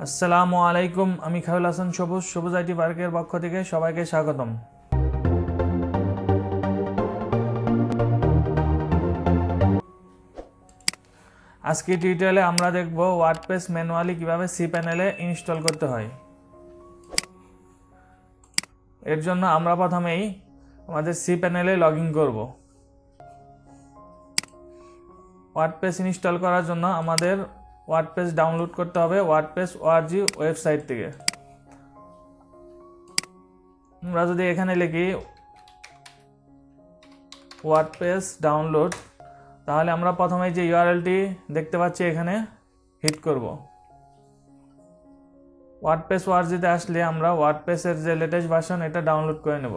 আসসালামু আলাইকুম, আমি খায়রুল হাসান সবুজ আইটি পার্কের পক্ষ থেকে সবাইকে স্বাগতম। আজকে টিউটোরিয়ালে আমরা দেখব ওয়ার্ডপ্রেস ম্যানুয়ালি কিভাবে সি প্যানেলে ইনস্টল করতে হয়। এর জন্য আমরা প্রথমেই আমাদের সি প্যানেলে লগ ইন করব। ওয়ার্ডপ্রেস ইনস্টল করার জন্য আমাদের ওয়ার্ডপ্রেস ডাউনলোড করতে হবে ওয়ার্ডপ্রেস ওআরজি ওয়েবসাইট থেকে। আমরা যদি এখানে লিখি ওয়ার্ডপ্রেস ডাউনলোড, তাহলে আমরা প্রথমে যে ইউআরএলটি দেখতে পাচ্ছি এখানে হিট করব। ওয়ার্ডপ্রেস ওআরজিতে আসলে আমরা ওয়ার্ডপ্রেসের যে লেটেস্ট ভার্সন এটা ডাউনলোড করে নেব।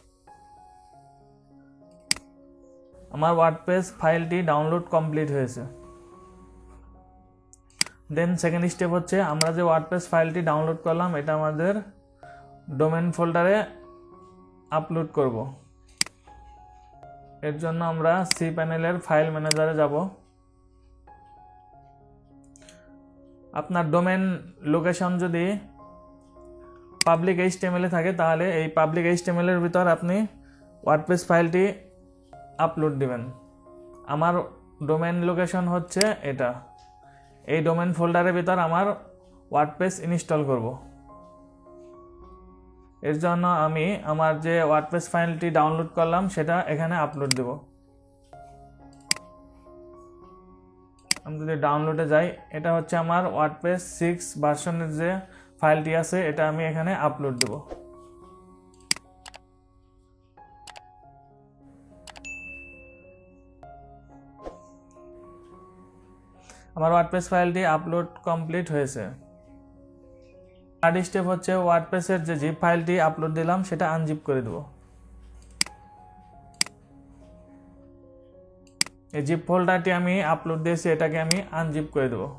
আমার ওয়ার্ডপ্রেস ফাইলটি ডাউনলোড কমপ্লিট হয়েছে। দেন সেকেন্ড স্টেপ হচ্ছে আমরা যে ওয়ার্ডপ্রেস ফাইলটি ডাউনলোড করলাম এটা আমাদের ডোমেন ফোল্ডারে আপলোড করব। এর জন্য আমরা সি প্যানেলের ফাইল ম্যানেজারে যাব। আপনার ডোমেন লোকেশন যদি পাবলিক এইচটিএমএল এ থাকে তাহলে এই পাবলিক এইচটিএমএল এর ভিতর আপনি ওয়ার্ডপ্রেস ফাইলটি আপলোড দিবেন। আমার ডোমেন লোকেশন হচ্ছে এটা। এই ডোমেন ফোল্ডারের ভিতর আমার ওয়ার্ডপ্রেস ইনস্টল করব। এর জন্য আমি আমার যে ওয়ার্ডপ্রেস ফাইলটি ডাউনলোড করলাম সেটা এখানে আপলোড দেব। আমি যদি ডাউনলোডে যাই, এটা হচ্ছে আমার ওয়ার্ডপ্রেস 6 ভার্সনের যে ফাইলটি আছে এটা আমি এখানে আপলোড দেব। আমার ওয়ার্ডপ্রেস ফাইলটি আপলোড কমপ্লিট হয়েছে। থার্ড স্টেপ হচ্ছে ওয়ার্ডপ্রেসের যে জিপ ফাইলটি আপলোড দিলাম সেটা আনজিপ করে দেব। এই জিপ ফোল্ডারটি আমি আপলোড দিয়েছি এটাকে আমি আনজিপ করে দেব।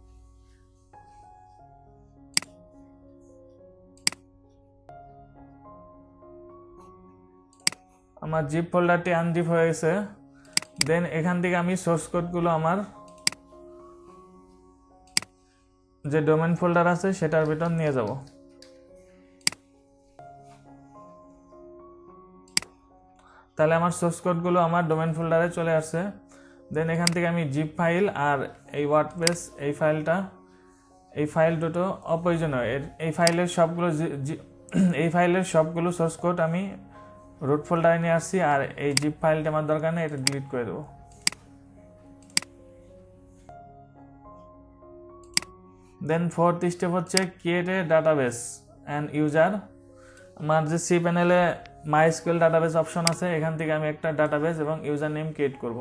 আমার জিপ ফোল্ডারটি আনজিপ হয়ে গেছে। দেন এখান থেকে আমি সোর্স কোডগুলো আমার যে ডোমেন ফোল্ডার আছে সেটার ভিতর নিয়ে যাব। তাহলে আমার সোর্স কোডগুলো আমার ডোমেন ফোল্ডারে চলে আসছে। দেন এখান থেকে আমি জিপ ফাইল আর এই ওয়ার্ডপ্রেস এই ফাইল দুটো অপ্রয়োজনীয়। এই ফাইলের সবগুলো সোর্স কোড আমি রুট ফোল্ডারে নিয়ে আসছি, আর এই জিপ ফাইলটা আমার দরকার নেই, এটা ডিলিট করে দেবো। দেন ফোর্থ স্টেপ হচ্ছে create a database and user. আমার যে সি প্যানেলে মাইএসকিউএল ডাটাবেস অপশন আছে, এখান থেকে আমি একটা ডাটাবেস এবং ইউজার নেম ক্রিয়েট করব।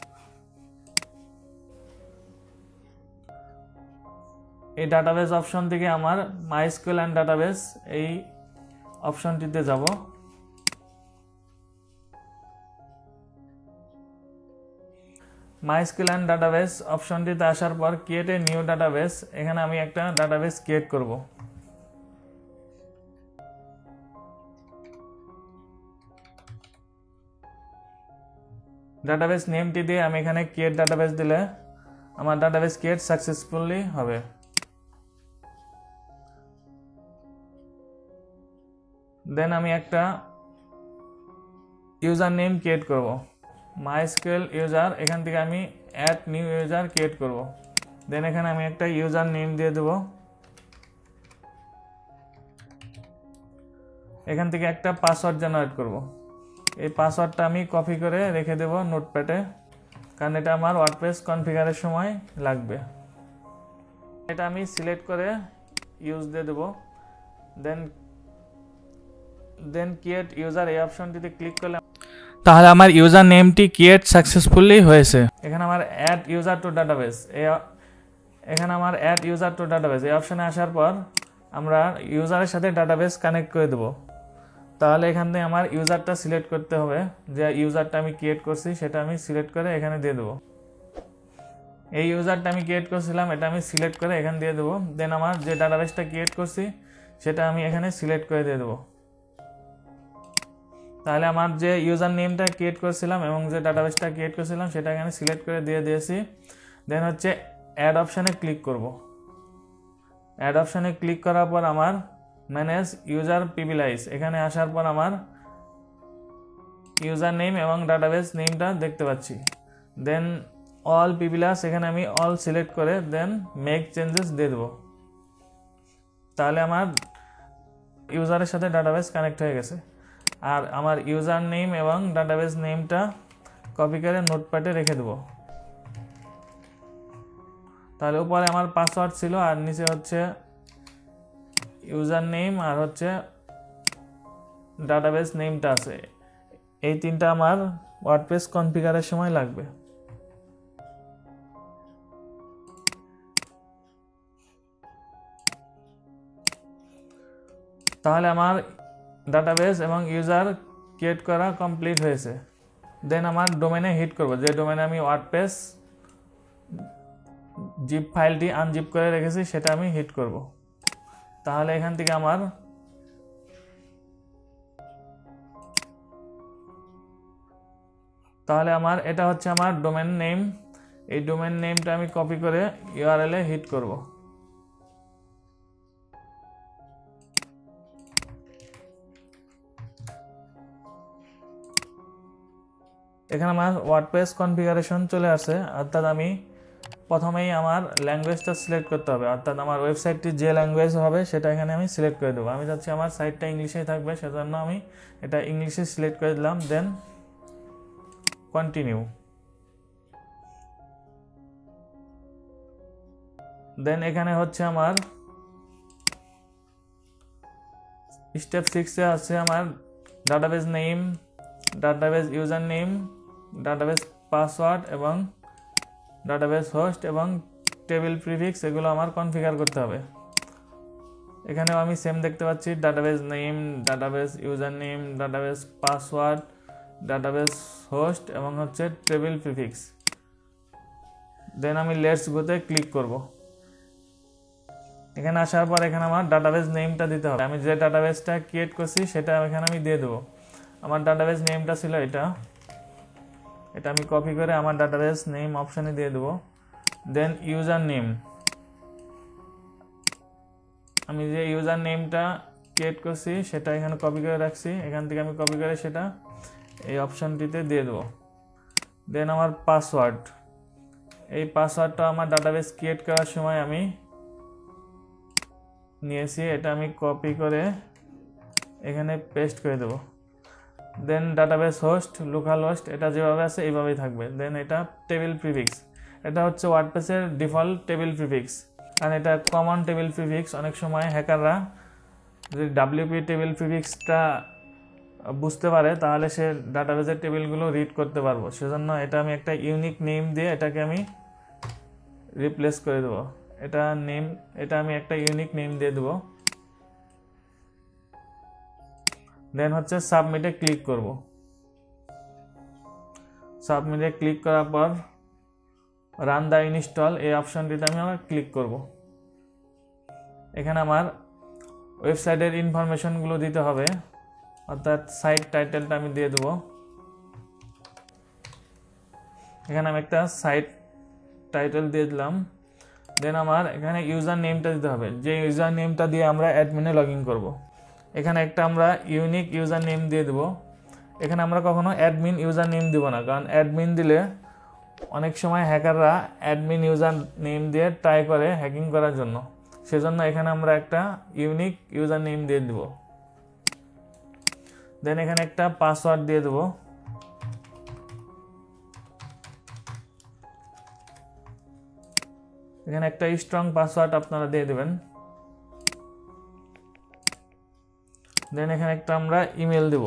এই ডাটাবেস অপশন থেকে আমার মাইএসকিউএল অ্যান্ড ডাটাবেস এই অপশনটিতে যাব। মাইএসকিউএল অ্যান্ড ডাটাবেস অপশনটিতে আসার পর ক্রিয়েট এ নিউ ডাটাবেস, এখানে আমি একটা ডাটাবেস ক্রিয়েট করব। ডাটাবেস নেমটি দিয়ে আমি এখানে ক্রিয়েট ডাটাবেস দিলে আমার ডাটাবেস ক্রিয়েট সাকসেসফুলি হবে। দেন আমি একটা ইউজার নেম ক্রিয়েট করব। মাইএসকিউএল ইউজার, এখান থেকে আমি অ্যাড নিউ ইউজার ক্রিয়েট করব। দেন এখানে আমি একটা ইউজার নেম দিয়ে দেব। এখান থেকে একটা পাসওয়ার্ড জেনারেট করব। এই পাসওয়ার্ডটা আমি কপি করে রেখে দেব নোটপ্যাডে, কারণ এটা আমার ওয়ার্ডপ্রেস কনফিগারের সময় লাগবে। এটা আমি সিলেক্ট করে ইউজ দিয়ে দেব। দেন ক্রিয়েট ইউজার এই অপশনটিতে ক্লিক করলে তাহলে আমার ইউজার নেমটি ক্রিয়েট সাকসেসফুলি হয়েছে। এখানে আমার অ্যাড ইউজার টু ডাটাবেস এই অপশনে আসার পর আমরা ইউজারের সাথে ডাটাবেস কানেক্ট করে দেব। তাহলে এখান থেকে আমার ইউজারটা সিলেক্ট করতে হবে, যে ইউজারটা আমি ক্রিয়েট করছি সেটা আমি সিলেক্ট করে এখানে দিয়ে দেবো। এই ইউজারটা আমি ক্রিয়েট করছিলাম এটা আমি সিলেক্ট করে এখানে দিয়ে দেবো। দেন আমার যে ডাটাবেসটা ক্রিয়েট করছি সেটা আমি এখানে সিলেক্ট করে দিয়ে দেবো। তাহলে আমার যে ইউজার নেমটা ক্রিয়েট করেছিলাম এবং যে ডাটাবেসটা ক্রিয়েট করেছিলাম সেটা এখানে সিলেক্ট করে দিয়ে দিয়েছি। দেন হচ্ছে অ্যাড অপশানে ক্লিক করব। অ্যাড অপশানে ক্লিক করার পর আমার ম্যানেজ ইউজার প্রিভিলেজ এখানে আসার পর আমার ইউজার নেম এবং ডাটাবেস নেমটা দেখতে পাচ্ছি। দেন অল প্রিভিলেজ এখানে আমি অল সিলেক্ট করে দেন মেক চেঞ্জেস দিয়ে দেবো। তাহলে আমার ইউজারের সাথে ডাটাবেস কানেক্ট হয়ে গেছে। আর আমার ইউজার নেম এবং ডাটাবেস নেমটা কপি করে নোটপ্যাডে রেখে দেবো। তাহলে উপরে আমার পাসওয়ার্ড ছিল আর নিচে হচ্ছে ইউজার নেম আর হচ্ছে ডাটাবেস নেমটা আছে। এই তিনটা আমার ওয়ার্ডপ্রেস কনফিগারের সময় লাগবে। তাহলে আমার ডাটাবেস এবং ইউজার ক্রিয়েট করা কমপ্লিট হয়েছে। দেন আমার ডোমেনে হিট করব, যে ডোমেনে আমি ওয়ার্ডপ্রেস জিপ ফাইলটি আনজিপ করে রেখেছি সেটা আমি হিট করব। তাহলে এখান থেকে আমার এটা হচ্ছে আমার ডোমেন নেম। এই ডোমেন নেমটা আমি কপি করে ইউআরএল এ হিট করব। এখানে আমার ওয়ার্ডপ্রেস কনফিগারেশন চলে আসে, অর্থাৎ আমি প্রথমেই আমার ল্যাঙ্গুয়েজটা সিলেক্ট করতে হবে, অর্থাৎ আমার ওয়েবসাইটটি যে ল্যাঙ্গুয়েজ হবে সেটা এখানে আমি সিলেক্ট করে দেবো। আমি চাচ্ছি আমার সাইটটা ইংলিশেই থাকবে, সেজন্য আমি এটা ইংলিশে সিলেক্ট করে দিলাম। দেন কন্টিনিউ। দেন এখানে হচ্ছে আমার স্টেপ 6 আছে আমার database name, database user name, database password এবং ডাটাবেস হোস্ট এবং টেবিল প্রিফিক্স, এগুলো আমার কনফিগার করতে হবে। এখানেও আমি সেম দেখতে পাচ্ছি, database name, database user name, database password, database host এবং হচ্ছে টেবিল প্রিফিক্স। দেন আমি লেটস গোতে ক্লিক করব। এখানে আসার পর এখানে আমার ডাটাবেস নেমটা দিতে হবে। আমি যে ডাটাবেসটা ক্রিয়েট করছি সেটা এখানে আমি দিয়ে দেবো। আমার ডাটাবেস নেমটা ছিল এটা আমি কপি করে আমার ডাটাবেস নেম অপশানে দিয়ে দেবো। দেন ইউজার নেম, আমি যে ইউজার নেমটা ক্রিয়েট করছি সেটা এখানে কপি করে রাখছি, এখান থেকে আমি কপি করে সেটা এই অপশানটিতে দিয়ে দেবো। দেন আমার পাসওয়ার্ড, এই পাসওয়ার্ডটা আমার ডাটাবেস ক্রিয়েট করার সময় আমি নিয়েছি, এটা আমি কপি করে এখানে পেস্ট করে দেবো। Then database host, local host, এটা যেভাবে আছে এইভাবেই থাকবে। দেন এটা টেবিল প্রিফিক্স, এটা হচ্ছে ওয়ার্ডপ্রেসের ডিফল্ট টেবিল প্রিফিক্স, কারণ এটা কমন টেবিল প্রিফিক্স। অনেক সময় হ্যাকাররা যদি ডাব্লিউপি টেবিল প্রিফিক্সটা বুঝতে পারে তাহলে সে ডাটাবেসের টেবিলগুলো রিড করতে পারবো, সেজন্য এটা আমি একটা ইউনিক নেম দিয়ে এটাকে আমি রিপ্লেস করে দেবো। এটা আমি একটা ইউনিক নেম দিয়ে দেবো। দেন হচ্ছে সাবমিটে ক্লিক করব। সাবমিটে ক্লিক করার পর রান দ্য ইনস্টল এই অপশনটিতে আমি আবার ক্লিক করব। এখানে আমার ওয়েবসাইটের ইনফরমেশনগুলো দিতে হবে, অর্থাৎ সাইট টাইটেলটা আমি দিয়ে দেবো। এখানে আমি একটা সাইট টাইটেল দিয়ে দিলাম। দেন আমার এখানে ইউজার নেমটা দিতে হবে, যে ইউজার নেমটা দিয়ে আমরা অ্যাডমিনে লগ ইন করবো। এখানে একটা আমরা ইউনিক ইউজার নেম দিয়ে দেবো। এখানে আমরা কখনো অ্যাডমিন ইউজার নেম দেবো না, কারণ অ্যাডমিন দিলে অনেক সময় হ্যাকাররা অ্যাডমিন ইউজার নেম দিয়ে ট্রাই করে হ্যাকিং করার জন্য, সেজন্য এখানে আমরা একটা ইউনিক ইউজার নেম দিয়ে দেব। দেন এখানে একটা পাসওয়ার্ড দিয়ে দেবো। এখানে একটা স্ট্রং পাসওয়ার্ড আপনারা দিয়ে দেবেন। দেন এখানে একটা আমরা ইমেল দেব।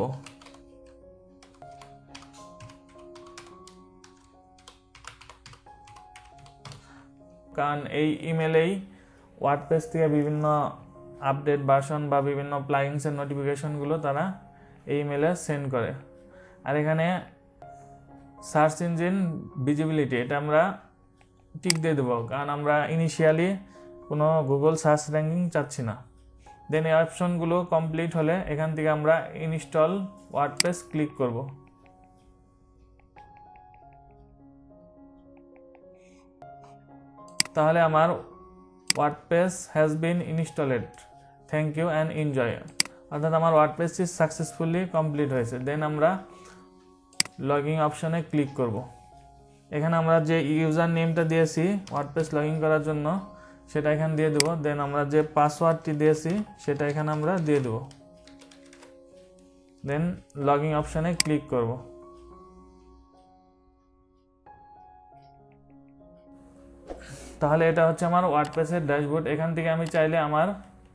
কারণ এই ইমেলেই ওয়ার্ডপ্রেস থেকে বিভিন্ন আপডেট ভার্সন বা বিভিন্ন প্লাগইনসের নোটিফিকেশনগুলো তারা এই ইমেলে সেন্ড করে। আর এখানে সার্চ ইঞ্জিন ভিজিবিলিটি, এটা আমরা টিক দিয়ে দেবো, কারণ আমরা ইনিশিয়ালি কোনো গুগল সার্চ র্যাঙ্কিং চাচ্ছি না। দেন এই অপশনগুলো কমপ্লিট হলে এখান থেকে আমরা ইনস্টল ওয়ার্ডপ্রেস ক্লিক করব। তাহলে আমার WordPress has been installed, thank you and enjoy. অর্থাৎ আমার ওয়ার্ডপ্রেসটি সাকসেসফুলি কমপ্লিট হয়েছে। দেন আমরা লগইন অপশনে ক্লিক করব। এখানে আমরা যে ইউজার নেমটা দিয়েছি ওয়ার্ডপ্রেস লগ ইন করার জন্য সেটা এখানে দিয়ে দেবো। দেন আমরা যে পাসওয়ার্ডটি দিয়েছি সেটা এখানে আমরা দিয়ে দেবো। দেন লগইন অপশনে ক্লিক করব। তাহলে এটা হচ্ছে আমার ওয়ার্ডপ্রেসের ড্যাশবোর্ড। এখান থেকে আমি চাইলে আমার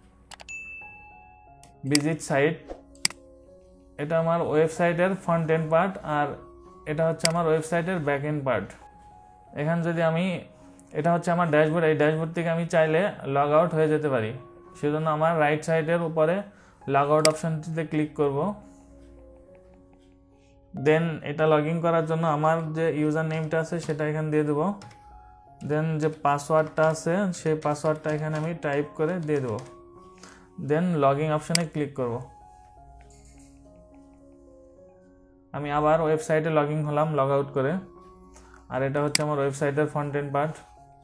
ভিজিট সাইট, এটা আমার ওয়েবসাইটের ফ্রন্ট এন্ড পার্ট, আর এটা হচ্ছে আমার ওয়েবসাইটের ব্যাক এন্ড পার্ট। এখানে যদি আমি, এটা হচ্ছে আমার ড্যাশবোর্ড, এই ড্যাশবোর্ড থেকে আমি চাইলে লগ আউট হয়ে যেতে পারি। সেজন্য আমার রাইট সাইডের উপরে লগ আউট অপশনটিতে ক্লিক করব। দেন এটা লগ ইন করার জন্য আমার যে ইউজার নেমটা আছে সেটা এখানে দিয়ে দেবো। দেন যে পাসওয়ার্ডটা আছে সেই পাসওয়ার্ডটা এখানে আমি টাইপ করে দিয়ে দেবো। দেন লগ ইন অপশনে ক্লিক করব। আমি আবার ওয়েবসাইটে লগ ইন হলাম লগ আউট করে, আর এটা হচ্ছে আমার ওয়েবসাইটের ফ্রন্ট এন্ড পার্ট।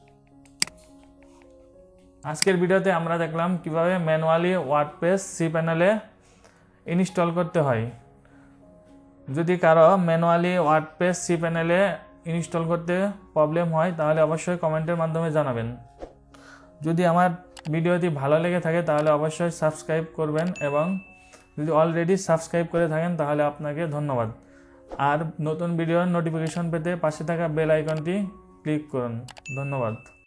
আজকের ভিডিওতে আমরা দেখলাম কিভাবে ম্যানুয়ালি ওয়ার্ডপ্রেস cPanel-এ ইনস্টল করতে হয়। যদি কারো ম্যানুয়ালি ওয়ার্ডপ্রেস cPanel-এ ইনস্টল করতে প্রবলেম হয় তাহলে অবশ্যই কমেন্টের মাধ্যমে জানাবেন। যদি আমার ভিডিওটি ভালো লেগে থাকে তাহলে অবশ্যই সাবস্ক্রাইব করবেন, এবং যদি অলরেডি সাবস্ক্রাইব করে থাকেন তাহলে আপনাকে ধন্যবাদ। আর নতুন ভিডিওর নোটিফিকেশন পেতে পাশে থাকা বেল আইকনটি ক্লিক করুন। ধন্যবাদ।